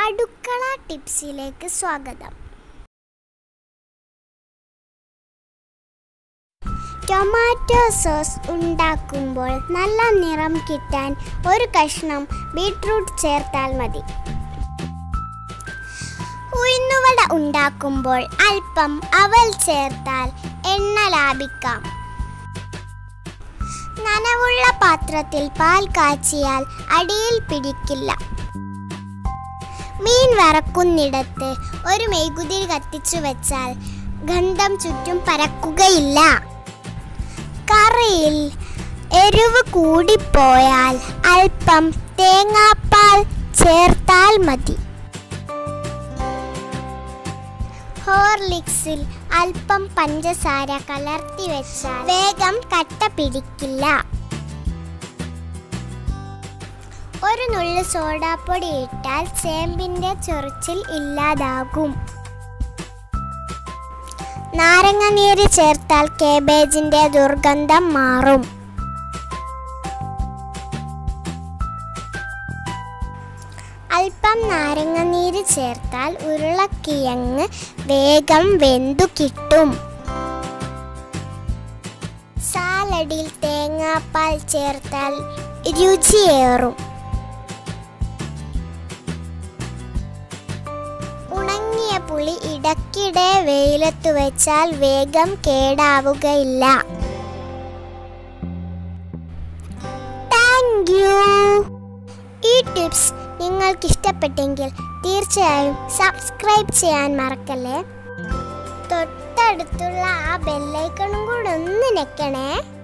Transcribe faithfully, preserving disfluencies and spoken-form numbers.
അടുക്കള ടിപ്സിലേക്ക് സ്വാഗതം. Tomato sauce ഉണ്ടാക്കുമ്പോൾ നല്ല നിറം കിട്ടാൻ ഒരു കഷ്ണം ബീറ്റ്റൂട്ട് ചേർത്താൽ മതി. ഉഴുന്നുവട ഉണ്ടാക്കുമ്പോൾ അല്പം അവൽ ചേർത്താൽ എണ്ണ ലാഭിക്കാം. നനവുള്ള പാത്രത്തിൽ പാൽ കാച്ചിയാൽ അടിയിൽ പിടിക്കില്ല. മീൻ വറക്കുന്നിടത്ത് ഒരു മെഴുകുതിരി കത്തിച്ചു വെച്ചാൽ ഗന്ധം ചുറ്റും പരക്കുകയില്ല. കറിയിൽ എരിവ് കൂടിപ്പോയാൽ അല്പം തേങ്ങാപ്പാൽ ചേർത്താൽ മതി. ഹോർലിക്സിൽ അല്പം പഞ്ചസാര കലർത്തി വെച്ചാൽ വേഗം കട്ട പിടിക്കില്ല. ഒരു നുള്ളു സോഡാപ്പൊടി ഇട്ടാൽ ചേമ്പിൻ്റെ ചൊറിച്ചിൽ ഇല്ലാതാകും. നാരങ്ങനീര് ചേർത്താൽ കേബേജിൻ്റെ ദുർഗന്ധം മാറും. അല്പം നാരങ്ങനീര് ചേർത്താൽ ഉരുളക്കിഴങ്ങ് വേഗം വെന്തു കിട്ടും. സാലഡിൽ തേങ്ങാപ്പാൽ ചേർത്താൽ രുചിയേറും. ഉണങ്ങിയ പുളി ഇടയ്ക്കിടെ വെയിലത്ത് വെച്ചാൽ വേഗം കേടാവുകയില്ല. Thank you. ഈ ടിപ്സ് നിങ്ങൾക്ക് ഇഷ്ടപ്പെട്ടെങ്കിൽ തീർച്ചയായും സബ്സ്ക്രൈബ് ചെയ്യാൻ മറക്കല്ലേ. തൊട്ടടുത്തുള്ള ആ ബെല്ലൈക്കണും കൂടെ ഒന്ന് ഞെക്കണേ.